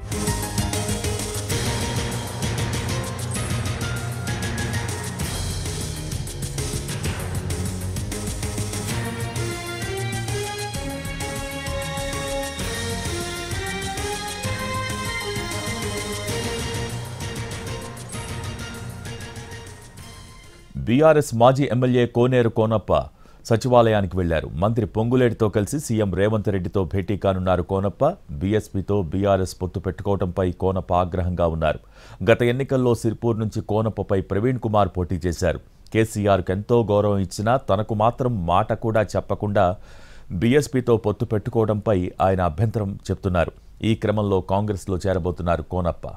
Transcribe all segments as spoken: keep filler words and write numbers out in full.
BRS మాజీ MLA Koneru Konappa సచివాలయానికి వెళ్లారు. మంత్రి పొంగులేటితో కలిసి సీఎం రేవంత్ రెడ్డితో భేటీ కానున్నారు కోనప్ప. బీఎస్పీతో బీఆర్ఎస్ పొత్తు పెట్టుకోవడంపై కోనప్ప ఆగ్రహంగా ఉన్నారు. గత ఎన్నికల్లో సిర్పూర్ నుంచి కోనప్పపై ప్రవీణ్ కుమార్ పోటీ చేశారు. కేసీఆర్కు ఎంతో గౌరవం ఇచ్చినా తనకు మాత్రం మాట కూడా చెప్పకుండా బీఎస్పీతో పొత్తు పెట్టుకోవడంపై ఆయన అభ్యంతరం చెప్తున్నారు. ఈ క్రమంలో కాంగ్రెస్లో చేరబోతున్నారు కోనప్ప.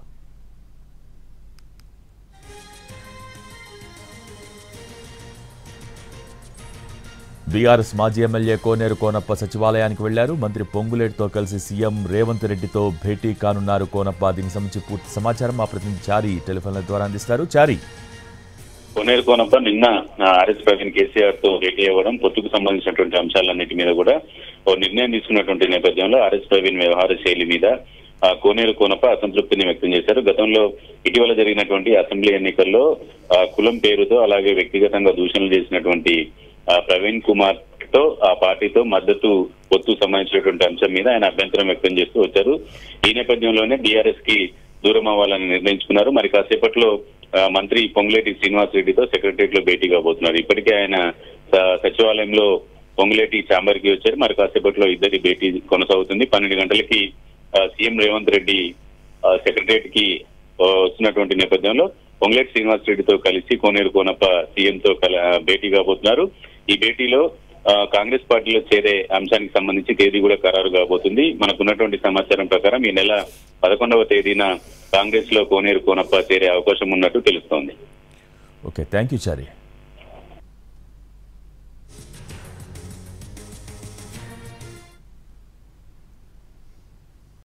బీఆర్ఎస్ మాజీ ఎమ్మెల్యే కోనేరు కోనప్ప సచివాలయానికి వెళ్లారు. మంత్రి పొంగులేటితో కలిసి సీఎం రేవంత్ రెడ్డితో భేటీ కానున్నారు కోనప్ప. దీనికి సంబంధించి పూర్తి సమాచారం మా ప్రతినిధి చారి టెలిఫోన్ల ద్వారా అందిస్తారు. చారి, కోనేరు కోనప్ప నిన్న ఆర్ఎస్ ప్రవీణ్ కేసీఆర్ తో భేటీ అవ్వడం, పొత్తుకు సంబంధించినటువంటి అంశాలన్నిటి మీద కూడా ఓ నిర్ణయం తీసుకున్నటువంటి నేపథ్యంలో ఆర్ఎస్ ప్రవీణ్ వ్యవహార శైలి మీద కోనేరు కోనప్ప అసంతృప్తిని వ్యక్తం చేశారు. గతంలో ఇటీవల జరిగినటువంటి అసెంబ్లీ ఎన్నికల్లో కులం పేరుతో అలాగే వ్యక్తిగతంగా దూషణలు చేసినటువంటి ప్రవీణ్ కుమార్ తో ఆ పార్టీతో మద్దతు పొత్తు సంబంధించినటువంటి అంశం మీద ఆయన అభ్యంతరం వ్యక్తం చేస్తూ వచ్చారు. ఈ నేపథ్యంలోనే బీఆర్ఎస్ కి దూరం అవ్వాలని నిర్ణయించుకున్నారు. మరి కాసేపట్లో మంత్రి పొంగులేటి శ్రీనివాస్ రెడ్డితో సెక్రటరియట్ లో భేటీ కాబోతున్నారు. ఇప్పటికే ఆయన సచివాలయంలో పొంగులేటి ఛాంబర్ కి వచ్చారు. మరి కాసేపట్లో ఇద్దరి భేటీ కొనసాగుతుంది. పన్నెండు గంటలకి సీఎం రేవంత్ రెడ్డి సెక్రటరియట్ కి వస్తున్నటువంటి నేపథ్యంలో పొంగులేటి శ్రీనివాస్ రెడ్డితో కలిసి కోనేరు కోనప్ప సీఎంతో భేటీ కాబోతున్నారు. ఈ భేటీలో కాంగ్రెస్ పార్టీలో చేరే అంశానికి సంబంధించి తేదీ కూడా ఖరారు కాబోతుంది. మనకున్నటువంటి సమాచారం ప్రకారం ఈ నెల పదకొండవ తేదీన కాంగ్రెస్ లో కోనేరు కోనప్ప చేరే అవకాశం ఉన్నట్టు తెలుస్తోంది. Okay, thank you Chari.